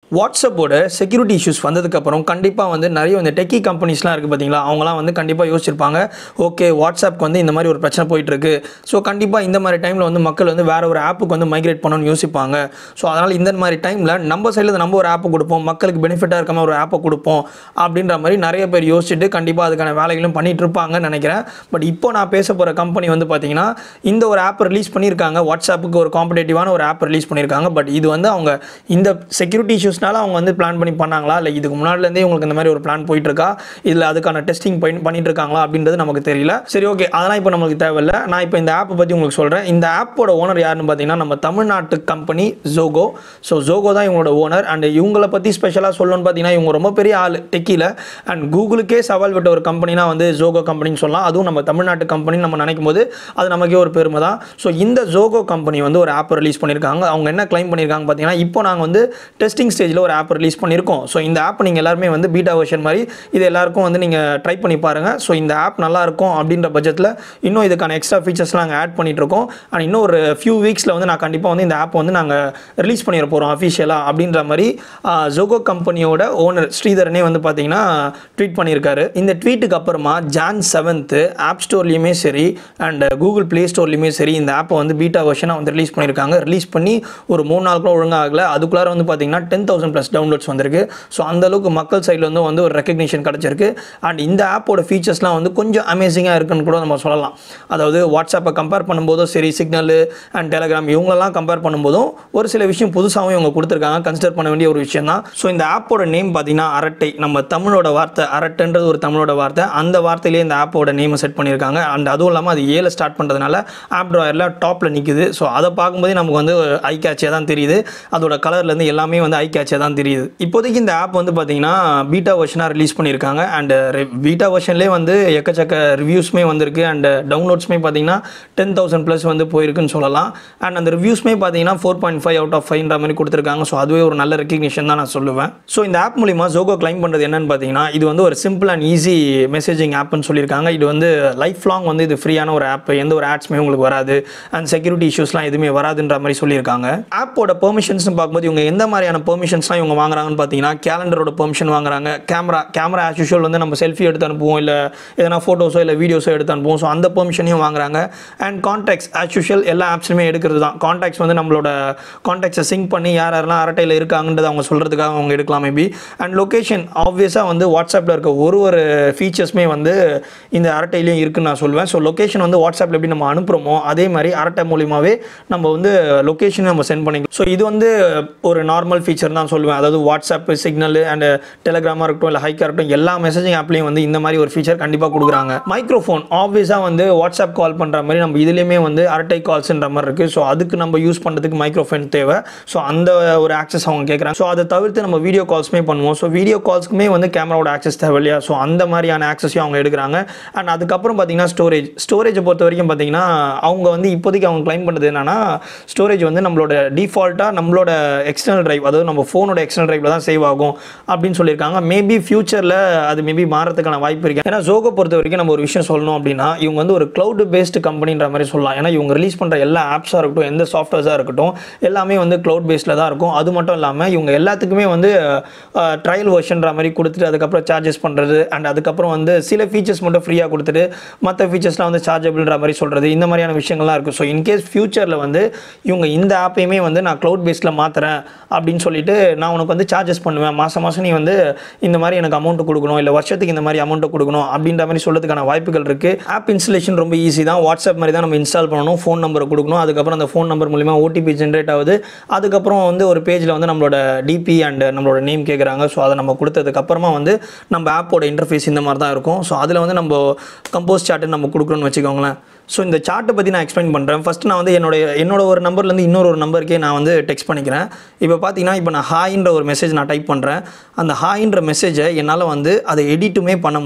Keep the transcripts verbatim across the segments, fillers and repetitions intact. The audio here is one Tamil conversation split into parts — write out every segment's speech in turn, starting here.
வாட்ஸ்அப்போட செக்யூரிட்டி இஷ்யூஸ் வந்ததுக்கப்புறம் கண்டிப்பாக வந்து நிறைய இந்த டெக்கி கம்பெனிஸ்லாம் இருக்குது பார்த்தீங்களா, அவங்களாம் வந்து கண்டிப்பாக யோசிச்சிருப்பாங்க, ஓகே வாட்ஸ்அப்க்கு வந்து இந்த மாதிரி ஒரு பிரச்சனை போயிட்டுருக்கு, ஸோ கண்டிப்பாக இந்த மாதிரி டைமில் வந்து மக்கள் வந்து வேறு ஒரு ஆப்புக்கு வந்து மைக்ரேட் பண்ணணும்னு யோசிப்பாங்க. ஸோ அதனால் இந்த மாதிரி டைமில் நம்ம சைடில் நம்ம ஒரு ஆப்பை கொடுப்போம், மக்களுக்கு பெனிஃபிட்டாக இருக்காமல் ஒரு ஆப்பை கொடுப்போம் அப்படின்ற மாதிரி நிறைய பேர் யோசிச்சுட்டு கண்டிப்பாக அதுக்கான வேலைகளும் பண்ணிகிட்டு இருப்பாங்கன்னு நினைக்கிறேன். பட் இப்போ நான் பேச போகிற கம்பெனி வந்து பார்த்தீங்கன்னா இந்த ஒரு ஆப் ரிலீஸ் பண்ணியிருக்காங்க, வாட்ஸ்அப்புக்கு ஒரு காம்படேட்டிவான ஒரு ஆப் ரிலீஸ் பண்ணியிருக்காங்க. பட் இது வந்து அவங்க இந்த செக்யூரிட்டி இஷ்யூஸ் அவங்க வந்து பிளான் பண்ணி பண்ணாங்களா, இல்லை இதுக்கு முன்னாடிலேருந்தே உங்களுக்கு இந்த மாதிரி ஒரு பிளான் போயிட்டு இருக்கா, இல்லை அதுக்கான டெஸ்டிங் பண்ணிட்டு இருக்காங்களா அப்படின்றது நமக்கு தெரியல. சரி, ஓகே, அதெல்லாம் இப்போ நமக்கு தேவையில்லை. நான் இப்போ இந்த ஆப்பை பற்றி உங்களுக்கு சொல்கிறேன். இந்த ஆப்போட ஓனர் யாருன்னு பார்த்தீங்கன்னா நம்ம தமிழ்நாட்டு கம்பெனி ஜோகோ. ஸோ ஜோகோ தான் இவங்களோட ஓனர். அண்ட் இவங்களை பற்றி ஸ்பெஷலாக சொல்லணும்னு பார்த்தீங்கன்னா இவங்க ரொம்ப பெரிய ஆள் டெக்கியில். அண்ட் கூகுளுக்கே சவால் விட்ட ஒரு கம்பெனினா வந்து ஜோகோ கம்பெனின்னு சொல்லலாம். அதுவும் நம்ம தமிழ்நாட்டு கம்பெனி நம்ம நினைக்கும் போது அது நமக்கே ஒரு பெருமை தான். ஸோ இந்த ஜோகோ கம்பெனி வந்து ஒரு ஆப் ரிலீஸ் பண்ணியிருக்காங்க. அவங்க என்ன கிளைம் பண்ணியிருக்காங்க பார்த்தீங்கன்னா, இப்போ நாங்கள் வந்து டெஸ்டிங் ஸ்டேஜ் ஒரு ஆப் ரிலீஸ் பண்ணியிருக்கோம். ஸோ இந்த ஆப் நீங்கள் எல்லாருமே வந்து பீட்டா வெர்ஷன் மாதிரி இது எல்லாருக்கும் வந்து நீங்கள் ட்ரை பண்ணி பாருங்கள். ஸோ இந்த ஆப் நல்லா இருக்கும் அப்படின்ற பட்சத்தில் இன்னும் இதுக்கான எக்ஸ்ட்ரா ஃபீச்சர்ஸ்லாம் நாங்கள் ஆட் பண்ணிட்டு இருக்கோம். அண்ட் இன்னும் ஒரு ஃபியூ வீக்ஸில் வந்து நான் கண்டிப்பாக வந்து இந்த ஆப் வந்து நாங்கள் ரிலீஸ் பண்ணிட போகிறோம் அஃபிஷியலாக அப்படின்ற மாதிரி ஜோகோ கம்பெனியோட ஓனர் ஸ்ரீதரனே வந்து பார்த்தீங்கன்னா ட்வீட் பண்ணியிருக்காரு. இந்த ட்வீட்டுக்கு அப்புறமா ஜான் செவன்த்து ஆப் ஸ்டோர்லேயுமே சரி அண்ட் கூகுள் ப்ளே ஸ்டோர்லேயுமே சரி இந்த ஆப்பை வந்து பீட்டா வெர்ஷனாக வந்து ரிலீஸ் பண்ணியிருக்காங்க. ரிலீஸ் பண்ணி ஒரு மூணு நாளுக்குள்ள ஒழுங்காக ஆகலை. அதுக்குள்ளார வந்து பார்த்தீங்கன்னா டென் தௌசண்ட் ப்ளஸ் டவுன்லோட்ஸ் வந்திருக்கு. ஸோ அந்தளவுக்கு மக்கள் சைடில் வந்து வந்து ஒரு ரெக்கக்னிஷன் கிடச்சிருக்கு. அண்ட் இந்த ஆப்போட ஃபீச்சர்ஸ்லாம் வந்து கொஞ்சம் அமேசிங்காக இருக்குன்னு கூட நம்ம சொல்லலாம். அதாவது வாட்ஸ்அப்பை கம்பேர் பண்ணும்போதும் சரி, சிக்னல் அண்ட் டெலகிராம் இவங்களெல்லாம் கம்பேர் பண்ணும்போதும் ஒரு சில விஷயம் புதுசாகவும் இவங்க கொடுத்துருக்காங்க, கன்சிடர் பண்ண வேண்டிய ஒரு விஷயம் தான். ஸோ இந்த ஆப்போட நேம் பார்த்தீங்கன்னா அரட்டை, நம்ம தமிழோட வார்த்தை, அரட்டைன்றது ஒரு தமிழோட வார்த்தை, அந்த வார்த்தையிலே இந்த ஆப்போட நேமை செட் பண்ணியிருக்காங்க. அண்ட் அதுவும் இல்லாமல் அது ஏழை ஸ்டார்ட் பண்ணுறதுனால ஆப் ட்ராயரில் டாப்பில் நிற்குது. ஸோ அதை பார்க்கும்போதே நமக்கு வந்து ஐ கேட்சியாக தான் தெரியுது. அதோட கலர்லேருந்து எல்லாமே வந்து ஐ கேட்சியாக தான் தெரியுது. இப்போதைக்கு இந்த ஆப் வந்து பார்த்தீங்கன்னா பீட்டா வெர்ஷனாக ரிலீஸ் பண்ணியிருக்காங்க. அண்ட் பீட்டா வெர்ஷன்லேயே வந்து எக்கச்சக்க ரிவ்யூஸ்மே வந்திருக்கு. அண்ட் டவுன்லோட்ஸ்மே பார்த்தீங்கன்னா டென் தௌசண்ட் ப்ளஸ் வந்து போயிருக்குன்னு சொல்லலாம். அண்ட் அந்த ரிவ்யூஸ்மே பார்த்தீங்கன்னா four point five out of ஃபைவ்ன்ற மாதிரி கொடுத்துருக்காங்க. ஸோ அதுவே ஒரு நல்ல ரெக்கக்னிஷன் தான் நான் சொல்லுவேன். ஸோ இந்த ஆப் மூலிமா ஜோகோ கிளைம் பண்ணுறது என்னன்னு பார்த்தீங்கன்னா, இது வந்து ஒரு சிம்பிள் அண்ட் ஈஸி மெசேஜிங் ஆப்னு சொல்லியிருக்காங்க. இது வந்து லைஃப் லாங் வந்து இது ஃப்ரீயான ஒரு ஆப், எந்த ஒரு ஆட்ஸ்மே உங்களுக்கு வராது அண்ட் செக்யூரிட்டி இஷ்யூஸ்லாம் எதுவுமே வராதுன்ற மாதிரி சொல்லியிருக்காங்க. ஆப்போட பெர்மிஷன்ஸ்னு பார்க்கும்போது இவங்க எந்த மாதிரியான பெர்மிஷன்ஸ்லாம் இவங்க வாங்குறாங்கன்னு பார்த்தீங்கன்னா, கேலண்டரோட பெர்மிஷன் வாங்குறாங்க. கேமரா கேமரா ஆஸ் யூஷுவல் வந்து நம்ம செல்ஃபி எடுத்து அனுப்புவோம், இல்லை எதனா ஃபோட்டோஸோ இல்லை வீடியோஸோ எடுத்து அனுப்புவோம். ஸோ அந்த பெர்மிஷனையும் வாங்குறாங்க. அண்ட் கான்டாக்ட்ஸ் ஆஸ் யூஷுவல் எல்லா ஆப்ஸ்லையுமே எடுக்கிறது தான். கான்டாக்ட்ஸ் வந்து நம்மளோட கான்டாக்ட்ஸை சிங்க் பண்ணி யார் யாரெல்லாம் அரட்டையில் இருக்காங்கன்றது அவங்க சொல்கிறதுக்காக அவங்க எடுக்கலாம் மேபி. அண்ட் லொக்கேஷன் ஆப்வியஸாக வந்து வாட்ஸ்அப்பில் இருக்க ஒரு ஒரு ஃபீச்சர்ஸுமே வந்து இந்த அரட்டையிலையும் இருக்குன்னு நான் சொல்லுவேன். ஸோ லொக்கேஷன் வந்து வாட்ஸ்அப்பில் எப்படி நம்ம அனுப்புகிறோமோ அதே மாதிரி அரட்டை மூலியமாகவே நம்ம வந்து லொக்கேஷன் நம்ம சென்ட் பண்ணிக்கலாம். ஸோ இது வந்து ஒரு நார்மல் ஃபீச்சர் தான் சொல்லுவேன். அதாவது வாட்ஸ்அப், சிக்னல் அண்ட் டெலகிராமாக இருக்கட்டும் இல்லை ஹைக்காக இருக்கட்டும் எல்லா மெசேஜிங் ஆப்லையும் வந்து இந்த மாதிரி ஒரு ஃபீச்சர் கண்டிப்பாக கொடுக்குறாங்க. மைக்ரோஃபோன் ஆப்வியஸாக வந்து வாட்ஸ்அப் கால் பண்ணுற மாதிரி நம்ம இதுலேயுமே வந்து அரட்டை கால்ஸ்ன்ற மாதிரி இருக்குது. ஸோ அதுக்கு நம்ம யூஸ் பண்ணுறதுக்கு மைக்ரோஃபோன் தேவை. ஸோ அந்த ஒரு ஆக்சஸ் அவங்க கேட்குறாங்க. ஸோ அதை தவிர்த்து நம்ம வீடியோ கால்ஸ்மே பண்ணுவோம். ஸோ வீடியோ கால்ஸ்க்குமே வந்து கேமராவோட ஆக்சஸ் தேவை இல்லையா? ஸோ அந்த மாதிரியான ஆக்சஸையும் அவங்க எடுக்கிறாங்க. அண்ட் அதுக்கப்புறம் பார்த்தீங்கன்னா ஸ்டோரேஜ் ஸ்டோரேஜை பொறுத்த வரைக்கும் பார்த்தீங்கன்னா அவங்க வந்து இப்போதைக்கு அவங்க கிளைம் பண்ணுறது என்னன்னா, ஸ்டோரேஜ் வந்து நம்மளோட டிஃபால்ட்டாக நம்மளோட எக்ஸ்டர்னல் டிரைவ், அதாவது நம்ம ஃபோனோட எக்ஸ்டர்னல் டிரைவில் தான் சேவ் ஆகும் அப்படின்னு சொல்லியிருக்காங்க. மேபி ஃபியூச்சரில் அது மேபி மாறதுக்கான வாய்ப்பு இருக்குது. ஏன்னா ஜோகோ பொறுத்த வரைக்கும் நம்ம ஒரு விஷயம் சொல்லணும் அப்படின்னா, இவங்க வந்து ஒரு க்ளவுட் பேஸ்டு கம்பெனின்ற மாதிரி சொல்லலாம். ஏன்னா இவங்க ரிலீஸ் பண்ணுற எல்லா ஆப்ஸாக இருக்கட்டும், எந்த சாஃப்ட்வேர்ஸாக இருக்கட்டும், எல்லாமே வந்து க்ளவுட் பேஸில் தான் இருக்கும். அது மட்டும் இல்லாமல் இவங்க எல்லாத்துக்குமே வந்து ட்ரையல் வெர்ஷன்ற மாதிரி கொடுத்துட்டு அதுக்கப்புறம் சார்ஜஸ் பண்ணுறது அண்ட் அதுக்கப்புறம் வந்து சில ஃபீச்சர்ஸ் மட்டும் ஃப்ரீயாக கொடுத்துட்டு மற்ற ஃபீச்சர்ஸ்லாம் வந்து சார்ஜபிள்ன்ற மாதிரி சொல்கிறது, இந்த மாதிரியான விஷயங்கள்லாம் இருக்குது. ஸோ இன்கேஸ் ஃபியூச்சரில் வந்து இவங்க இந்த ஆப்பையுமே வந்து நான் க்ளவுட் பேஸில் மாற்றுறேன் அப்படின்னு சொல்லிட்டு நான் உனக்கு வந்து சார்ஜஸ் பண்ணுவேன், மாதம் மாதம் நீ வந்து இந்த மாதிரி எனக்கு அமௌண்ட் கொடுக்கணும், இல்லை வருஷத்துக்கு இந்த மாதிரி அமௌண்ட்டை கொடுக்கணும் அப்படின்ற மாதிரி சொல்கிறதுக்கான வாய்ப்புகள் இருக்குது. ஆப் இன்ஸ்டலேஷன் ரொம்ப ஈஸி தான். வாட்ஸ்அப் மாதிரி தான் நம்ம இன்ஸ்டால் பண்ணணும், ஃபோன் நம்பரை கொடுக்கணும், அதுக்கப்புறம் அந்த ஃபோன் நம்பர் மூலிமா ஓடிபி ஜென்ரேட் ஆகுது. அதுக்கப்புறம் வந்து ஒரு பேஜில் வந்து நம்மளோட டிபி அண்ட் நம்மளோட நேம் கேட்குறாங்க. ஸோ அதை நம்ம கொடுத்ததுக்கப்புறமா வந்து நம்ம ஆப்போட இன்டர்ஃபேஸ் இந்த மாதிரி தான் இருக்கும். ஸோ அதில் வந்து நம்ம கம்போஸ் சார்ட்டு நம்ம கொடுக்கணும்னு வச்சுக்கோங்களேன். ஸோ இந்த சார்ட்டை பற்றி நான் எக்ஸ்பிளைன் பண்ணுறேன். ஃபஸ்ட்டு நான் வந்து என்னோட என்னோட ஒரு நம்பர்லேருந்து இன்னொரு ஒரு நம்பருக்கே நான் வந்து டெக்ஸ்ட் பண்ணிக்கிறேன். இப்போ பார்த்தீங்கன்னா இப்போ நான் ஹாய்ன்ற ஒரு மெசேஜ் நான் டைப் பண்ணுறேன். அந்த ஹாய்ன்ற மெசேஜை என்னால் வந்து அதை எடிட்டுமே பண்ண முடியும்.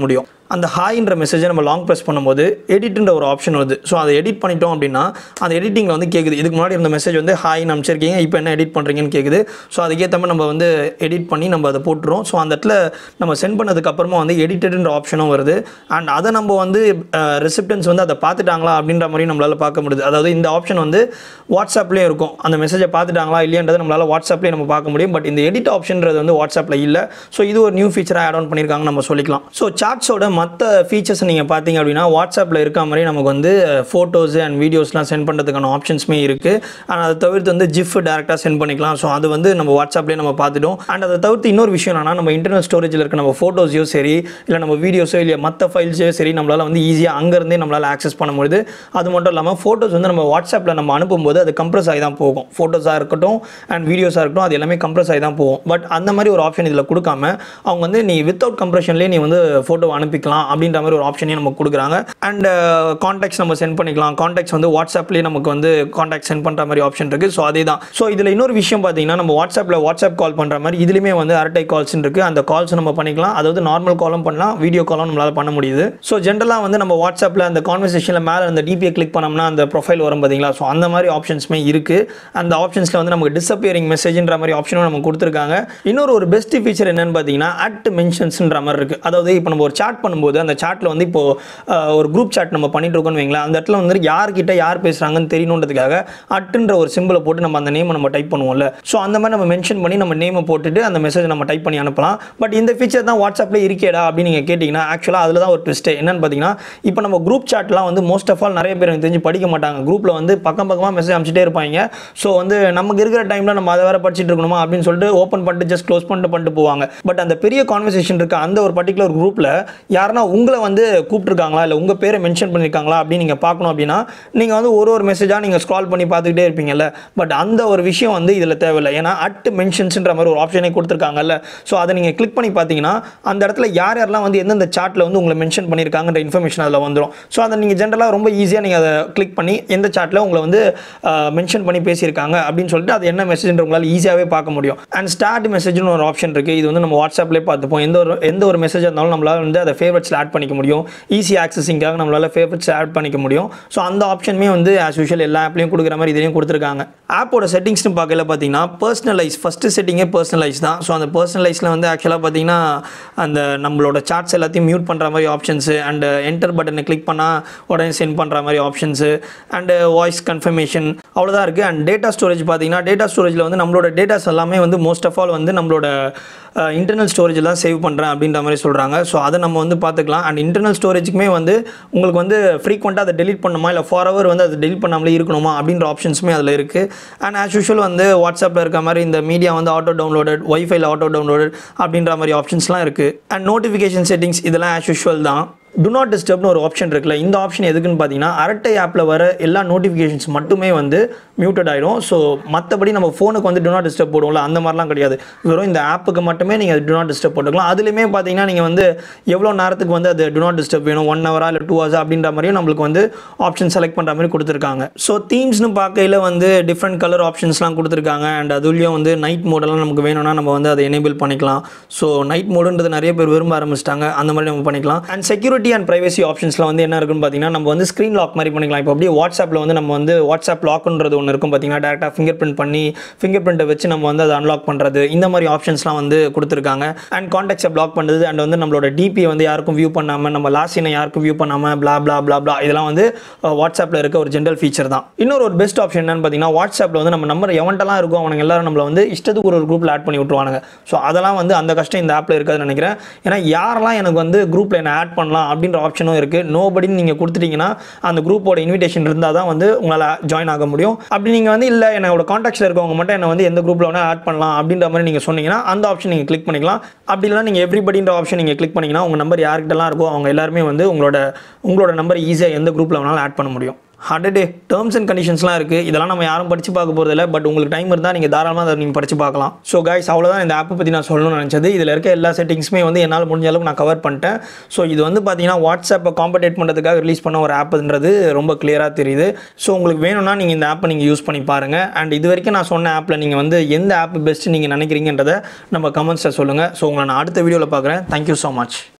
அந்த ஹாய்ன்ற மெசேஜை நம்ம லாங் ப்ரெஸ் பண்ணும்போது எடிட்ன்ற ஒரு ஆப்ஷன் வருது. ஸோ அதை எடிட் பண்ணிட்டோம் அப்படின்னா அந்த எடிட்டிங்கில் வந்து கேட்குது. இதுக்கு முன்னாடி இருந்த மெசேஜ் வந்து ஹாய் அமைச்சிருக்கீங்க, இப்போ என்ன எடிட் பண்ணுறீங்கன்னு கேட்குது. ஸோ அதுக்கேற்ற மாதிரி நம்ம வந்து எடிட் பண்ணி நம்ம அதை போட்டுருவோம். ஸோ அந்த இடத்துல நம்ம சென்ட் பண்ணதுக்கப்புறமா வந்து எடிட்டட்ன்ற ஆப்ஷனும் வருது. அண்ட் அதை நம்ம வந்து ரெசிப்டன்ஸ் வந்து அதை பார்த்துட்டாங்களா அப்படின்ற மாதிரி நம்மளால் பார்க்க முடியுது. அதாவது இந்த ஆப்ஷன் வந்து வாட்ஸ்அப்லேயே இருக்கும். அந்த மெசேஜை பார்த்துட்டாங்களா இல்லையன்றதை நம்மளால் வாட்ஸ்அப்லேயே நம்ம பார்க்க முடியும். பட் இந்த எடிட் ஆப்ஷன்றது வந்து வாட்ஸ்அப்பில் இல்லை. ஸோ இது ஒரு நியூ ஃபீச்சராக ஆட் ஆன் பண்ணியிருக்காங்க நம்ம சொல்லிக்கலாம். ஸோ சாட்ஸோட மற்ற ஃபீச்சர்ஸ் நீங்கள் பார்த்தீங்க அப்படின்னா வாட்ஸ்அப்பில் இருக்க மாதிரி நமக்கு வந்து ஃபோட்டோஸ் அண்ட் வீடியோஸ்லாம் சென்ட் பண்ணுறதுக்கான ஆப்ஷன்ஸுமே இருக்குது. அண்ட் அதை தவிர்த்து வந்து ஜிஃப் டேரெக்டாக சென்ட் பண்ணிக்கலாம். ஸோ அது வந்து நம்ம வாட்ஸ்அப்லேயே நம்ம பார்த்துட்டோம். அண்ட் அதை தவிர்த்து இன்னொரு விஷயம் என்னன்னா, நம்ம இன்டர்னல் ஸ்டோரேஜில் இருக்க நம்ம ஃபோட்டோஸையோ சரி இல்லை நம்ம வீடியோஸோ இல்லை மற்ற ஃபைல்ஸோ சரி நம்மளால் வந்து ஈஸியாக அங்கேருந்தே நம்மளால் ஆக்சஸ் பண்ண முடியுது. அது மட்டும் இல்லாமல் ஃபோட்டோஸ் வந்து நம்ம வாட்ஸ்அப்பில் நம்ம அனுப்பும்போது அது கம்ப்ரஸ் ஆகி தான் போகும். ஃபோட்டோஸாக இருக்கட்டும் அண்ட் வீடியோஸாக இருக்கட்டும் அது எல்லாமே கம்ப்ரஸ் ஆகி தான் போகும். பட் அந்த மாதிரி ஒரு ஆப்ஷன் இதில் கொடுக்காம அவங்க வந்து நீ வித்தவுட் கம்ப்ரெஷன்லேயே நீ வந்து ஃபோட்டோ அனுப்பிக்கலாம் அப்படின்ற மாதிரி ஒரு ஆப்ஷனையும் நமக்கு கொடுக்குறாங்க. அண்ட் கான்டாக்ட்ஸ் நம்ம சென்ட் பண்ணிக்கலாம். கான்டாக்ட்ஸ் வந்து வாட்ஸ்அப்லேயே நமக்கு வந்து கான்டாக்ட் சென்ட் பண்ணுற மாதிரி ஆப்ஷன் இருக்குது. ஸோ அதே தான். ஸோ இதில் இன்னொரு விஷயம் பார்த்தீங்கன்னா, நம்ம வாட்ஸ்அப்பில் வாட்ஸ்அப் கால் பண்ணுற மாதிரி இதுலேயுமே வந்து அரட்டை கால்ஸ் இருக்குது. அந்த கால்ஸ் நம்ம பண்ணிக்கலாம். அதாவது நார்மல் காலும் பண்ணலாம், வீடியோ காலும் நம்மளால் பண்ண முடியுது. ஸோ ஜென்ரலாக வந்து நம்ம வாட்ஸ்அப்பில் அந்த கான்வர்சேஷனில் மேலே அந்த டிபியை கிளிக் பண்ணோம்னா அந்த ப்ரொஃபைல் வரும் பார்த்தீங்களா. ஸோ அந்த மாதிரி ஆப்ஷன்ஸுமே இருக்குது. அந்த ஆப்ஷன்ஸில் வந்து நமக்கு டிஸப்பியரிங் மெசேஜ்ன்ற மாதிரி ஆப்ஷனும் நமக்கு கொடுத்துருக்காங்க. இன்னொரு ஒரு பெஸ்ட் ஃபீச்சர் என்னன்னு பார்த்தீங்கன்னா, அட் மென்ஷன்ஸ்ன்ற மாதிரி இருக்குது. அதாவது இப்போ நம்ம ஒரு சாட் பண்ணும்போது அந்த சாட்டில் வந்து இப்போ ஒரு குரூப் சாட் நம்ம பண்ணிட்டு இருக்கோம்னு வைங்களேன், அந்த இடத்துல வந்து யார்கிட்ட யார் பேசுகிறாங்கன்னு தெரியணுன்றதுக்காக அட்டுன்ற ஒரு சிம்பிளை போட்டு நம்ம அந்த நேமை நம்ம டைப் பண்ணுவோம்ல. ஸோ அந்த மாதிரி நம்ம மென்ஷன் பண்ணி நம்ம நேமை போட்டுட்டு அந்த மெசேஜ் நம்ம டைப் பண்ணி அனுப்பலாம். பட் இந்த ஃபீச்சர் தான் வாட்ஸ்அப்பில் இருக்கேடா அப்படின்னு நீங்கள் கேட்டிங்கன்னா, ஆக்சுவலாக அதில் தான் ஒரு ட்விஸ்ட் என்னன்னு பார்த்தீங்கன்னா, இப்போ நம்ம குரூப் சாட்லாம் வந்து மோஸ்ட் ஆஃப் ஆல் நிறைய பேர் எனக்கு தெரிஞ்சு படிக்க மாட்டாங்க. குரூப்பில் வந்து பக்கம் பக்கமாக மெசேஜ் அனுப்பிச்சிட்டே இருப்பாங்க. ஸோ வந்து நமக்கு இருக்கிற டைமில் நம்ம அதை வேறு படிச்சுட்டு இருக்கணுமா அப்படின்னு சொல்லிட்டு ஓப்பன் பண்ணிட்டு ஜஸ்ட் க்ளோஸ் பண்ணிட்டு பண்ணிட்டு போவாங்க. பட் அந்த பெரிய கான்வர்சேஷன் இருக்க அந்த ஒரு பர்டிகுலர் குரூப்பில் யாருன்னா உங்களை வந்து கூப்பிட்டுருக்காங்களா இல்லை உங்கள் பேரை மென்ஷன் பண்ணியிருக்காங்களா அப்படின்னு நீங்கள் பார்க்கணும் அப்படின்னா நீங்கள் வந்து ஒரு ஒரு மெசேஜாக நீங்கள் ஸ்க்ரால் பண்ணி பார்த்துக்கிட்டே இருப்பீங்கல்ல. பட் அந்த ஒரு விஷயம் வந்து இதில் தேவையில்லை. ஏன்னா அட் மென்ஷன்ஸ்ன்ற மாதிரி ஒரு ஆப்ஷனே கொடுத்துருக்காங்கல்ல. ஸோ அதை நீங்கள் கிளிக் பண்ணி பார்த்தீங்கன்னா அந்த இடத்துல யார் யாரெல்லாம் வந்து எந்தெந்த சாட்டில் வந்து உங்களை மென்ஷன் பண்ணியிருக்காங்கன்ற இன்ஃபர்மேஷன் அதில் வந்துடும். ஸோ அதை நீங்கள் ஜென்ரலாக ரொம்ப ஈஸியாக நீங்கள் அதை கிளிக் பண்ணி எந்த சாட்டில் உங்களை வந்து மென்ஷன் பண்ணி பேசியிருக்காங்க அப்படின்னு சொல்லிட்டு அது என்ன மெசேஜ்ன்ற உங்களால் ஈஸியாகவே பார்க்க முடியும். அண்ட் ஸ்டார்ட் மெசேஜ்னு ஒரு ஆப்ஷன் இருக்குது. இது வந்து நம்ம வாட்ஸ்அப்லேயே பார்த்துப்போம். எந்த ஒரு எந்த ஒரு மெசேஜ் இருந்தாலும் நம்மளால் வந்து அதை ஃபேவரட்ஸில் ஆட் பண்ணிக்க முடியும். ஈஸி ஆக்சஸிங்காக நம்மளால் ஃபேவரட்ஸ் ஆட் பண்ணிக்க முடியும். ஸோ அந்த ஆப்ஷனுமே வந்து ஆஸ் யூஷுவல் எல்லா ஆப்லையும் கொடுக்குற மாதிரி இதுலையும் கொடுத்துருக்காங்க. ஆப்போட செட்டிங்ஸ்னு பார்க்கல பார்த்தீங்கன்னா பர்சனலைஸ் ஃபஸ்ட்டு செட்டிங்கே பர்சனலைஸ் தான். ஸோ அந்த பர்சனலைஸில் வந்து ஆக்சுவலாக பார்த்தீங்கன்னா அந்த நம்மளோட சார்ட்ஸ் எல்லாத்தையும் மியூட் பண்ணுற மாதிரி ஆப்ஷன்ஸு அண்ட் என்டர் பட்டனை கிளிக் பண்ணால் உடனே சென்ட் பண்ணுற மாதிரி ஆப்ஷன்ஸு அண்டு வாய்ஸ் கன்ஃபர்மேஷன் அவ்வளோதான் இருக்குது. அண்ட் டேட்டா ஸ்டோரேஜ் பார்த்தீங்கன்னா டேட்டா ஸ்டோரேஜில் வந்து நம்மளோட டேட்டாஸ் எல்லாமே வந்து மோஸ்ட் ஆஃப் ஆல் வந்து நம்மளோட இன்டர்னல் ஸ்டோரேஜில் தான் சேவ் பண்ணுறேன் அப்படின்ற மாதிரி சொல்கிறாங்க. ஸோ அதை நம்ம வந்து பார்த்துக்கலாம். அண்ட் இன்டர்னல் ஸ்டோரேஜுக்குமே வந்து உங்களுக்கு வந்து ஃப்ரீக்வெண்ட்டாக அதை டெலிட் பண்ணுமா இல்லை ஃபார் ஹவர் வந்து அதை டெலிட் பண்ணாமலே இருக்கணுமா அப்படின்ற ஆப்ஷன்ஸுமே அதில் இருக்குது. அண்ட் ஆஸ் யூஷுவல் வந்து வாட்ஸ்அப்பில் இருக்க மாதிரி இந்த மீடியா வந்து ஆட்டோ டவுன்லோடட், ஒய்ஃபைல ஆட்டோ டவுன்லோடட் அப்படின்ற மாதிரி ஆப்ஷன்ஸ்லாம் இருக்குது. அண்ட் நோட்டிஃபிகேஷன் செட்டிங்ஸ் இதெல்லாம் ஆஸ் யூஷுவல் தான். டு நாட் டிஸ்டர்ப்னு ஒரு ஆப்ஷன் இருக்குல்ல, இந்த ஆப்ஷன் எதுக்குன்னு பார்த்தீங்கன்னா அரட்டை ஆப்பில் வர எல்லா நோட்டிஃபிகேஷன்ஸ் மட்டுமே வந்து மியூட்டட் ஆகிடும். ஸோ மற்றபடி நம்ம ஃபோனுக்கு வந்து டு நாட் டிஸ்டர்ப் போடுவோம்ல அந்த மாதிரிலாம் கிடையாது. வெறும் இந்த ஆப்புக்கு மட்டுமே நீங்கள் டு நாட் டிஸ்டர்ப் போட்டுக்கலாம். அதுலேயுமே பார்த்தீங்கன்னா நீங்கள் வந்து எவ்வளோ நேரத்துக்கு வந்து அது டு நாட் டிஸ்டர்ப் வேணும், ஒன் ஹவரா இல்லை டூ ஹவர்ஸா அப்படின்ற மாதிரியும் நம்மளுக்கு வந்து ஆப்ஷன் செலக்ட் பண்ணுற மாதிரி கொடுத்துருக்காங்க. ஸோ தீம்ஸ்னு பார்க்கையில் வந்து டிஃப்ரெண்ட் கலர் ஆப்ஷன்ஸ்லாம் கொடுத்துருக்காங்க. அண்ட் அதுலேயும் வந்து நைட் மோடெல்லாம் நமக்கு வேணும்னா நம்ம வந்து அதை எனேபிள் பண்ணிக்கலாம். ஸோ நைட் மோடுன்றது நிறைய பேர் விரும்ப ஆரம்பிச்சிட்டாங்க. அந்த மாதிரி நம்ம பண்ணிக்கலாம். அண்ட் செக்யூரிட்டி அண்ட் பிரைவசி ஆப்ஷன்ஸ்ல வந்து என்ன இருக்குன்னு பார்த்தீங்கன்னா நம்ம வந்து ஸ்க்ரீன் லாக் மாதிரி பண்ணிக்கலாம். இப்போ அப்படியே வாட்ஸ்அப்பில் வந்து நம்ம வந்து வாட்ஸ்அப் லாக்ன்றது ஒன்று இருக்கும் பார்த்தீங்கன்னா, டேரெக்டாக ஃபிங்கர் பிரிண்ட் பண்ணி ஃபிங்கர் பிரிண்ட்டை வச்சு நம்ம வந்து அதை அன்லாக் பண்ணுறது, இந்த மாதிரி ஆப்ஷன்ஸ்லாம் வந்து கொடுத்துருக்காங்க. அண்ட் கான்டாக்ட்ஸை பிளாக் பண்ணுறது அண்ட் வந்து நம்மளோட டிபி வந்து யாருக்கும் வியூ பண்ணாமல், நம்ம லாஸ்ட் சீனை யாருக்கும் வியூ பண்ணாமல் பிளா பிளா பிளா பிளா இதெல்லாம் வந்து வாட்ஸ்அப்பில் இருக்க ஒரு ஜென்ரல் ஃபீச்சர் தான். இன்னொரு ஒரு பெஸ்ட் ஆப்ஷன் என்னன்னு பார்த்தீங்கன்னா, வாட்ஸ்அப்பில் வந்து நம்ம நம்பர் எவன்ட்டெல்லாம் இருக்கும் அவனுங்க எல்லாரும் நம்மளை வந்து இஷ்டத்துக்கு ஒரு குரூப்பில் ஆட் பண்ணி விட்டுருவானுங்க. ஸோ அதெல்லாம் வந்து அந்த கஷ்டம் இந்த ஆப்பில் இருக்காதுன்னு நினைக்கிறேன். ஏன்னா யாரெல்லாம் எனக்கு வந்து குரூப்பில் என்ன ஆட் பண்ணலாம் அப்படின்ற ஆப்ஷனும் இருக்குது. நோபடின்னு நீங்கள் கொடுத்துட்டீங்கன்னா அந்த குரூப்போட இன்விடேஷன் இருந்தால் தான் வந்து உங்களால் ஜாயின் ஆக முடியும். அப்படி நீங்கள் வந்து இல்லை என்னோட கான்டாக்ட்ஸில் இருக்கவங்க மட்டும் என்ன வந்து எந்த குரூப்பில் வேணால் ஆட் பண்ணலாம் அப்படின்ற மாதிரி நீங்கள் சொன்னீங்கன்னா அந்த ஆப்ஷன் நீங்கள் கிளிக் பண்ணிக்கலாம். அப்படி இல்லைனா நீங்கள் எவ்ரிபடின்ற ஆப்ஷன் நீங்கள் கிளிக் பண்ணிங்கன்னா உங்கள் நம்பர் யார்கிட்டலாம் இருக்கோ அவங்க எல்லாருமே வந்து உங்களோட உங்களோட நம்பர் ஈஸியாக எந்த குரூப்பில் வேணாலும் ஆட் பண்ண முடியும். ஹண்ட்ரட் டே டேர்ம்ஸ் அண்ட் கண்டிஷன்ஸ்லாம் இருக்குது. இதெல்லாம் நம்ம யாரும் படித்து பார்க்க போகிறதில்ல. பட் உங்களுக்கு டைம் இருந்தால் நீங்கள் தாராளமாக அதை நீங்கள் படித்து பார்க்கலாம். ஸோ கைஸ், அவ்வளோதான் இந்த ஆப்பை பற்றி நான் சொல்லணும்னு நினச்சது. இதில் இருக்க எல்லா செட்டிங்ஸுமே வந்து என்னால் முடிஞ்ச அளவுக்கு நான் கவர் பண்ணிட்டேன். ஸோ இது வந்து பார்த்தீங்கன்னா வாட்ஸ்அப்பை காம்படேட் பண்ணுறதுக்காக ரிலீஸ் பண்ண ஒரு ஆப்புன்றது ரொம்ப கிளியராக தெரியுது. ஸோ உங்களுக்கு வேணும்னா நீங்கள் இந்த ஆப்பை நீங்கள் யூஸ் பண்ணி பாருங்கள். அண்ட் இது வரைக்கும் நான் சொன்ன ஆப்பில் நீங்கள் வந்து எந்த ஆப் பெஸ்ட்டு நீங்கள் நினைக்கிறீங்கன்றதை நம்ம கமெண்ட்ஸில் சொல்லுங்கள். ஸோ உங்களை நான் அடுத்த வீடியோவில் பார்க்குறேன். Thank you so much.